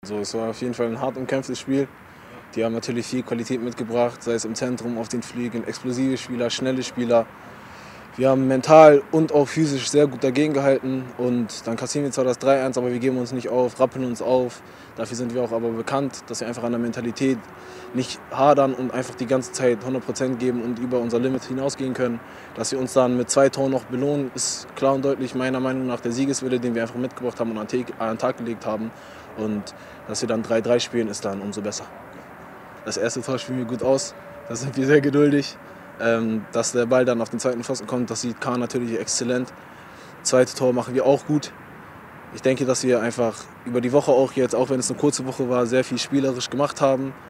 Also es war auf jeden Fall ein hart umkämpftes Spiel. Die haben natürlich viel Qualität mitgebracht, sei es im Zentrum, auf den Flügeln, explosive Spieler, schnelle Spieler. Wir haben mental und auch physisch sehr gut dagegen gehalten und dann kassieren wir zwar das 3-1, aber wir geben uns nicht auf, rappeln uns auf. Dafür sind wir auch aber bekannt, dass wir einfach an der Mentalität nicht hadern und einfach die ganze Zeit 100% geben und über unser Limit hinausgehen können. Dass wir uns dann mit 2 Toren noch belohnen, ist klar und deutlich meiner Meinung nach der Siegeswille, den wir einfach mitgebracht haben und an den Tag gelegt haben. Und dass wir dann 3-3 spielen, ist dann umso besser. Das erste Tor spielen wir gut aus, da sind wir sehr geduldig. Dass der Ball dann auf den zweiten Pfosten kommt, das sieht Kahn natürlich exzellent. Zweite Tor machen wir auch gut. Ich denke, dass wir einfach über die Woche auch jetzt, auch wenn es eine kurze Woche war, sehr viel spielerisch gemacht haben.